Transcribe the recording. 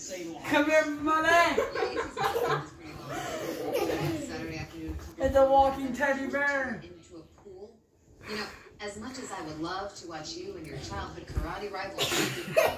Come here, money. Saturday afternoon. It's a walking teddy bear. Into a pool. You know, as much as I would love to watch you and your childhood karate rival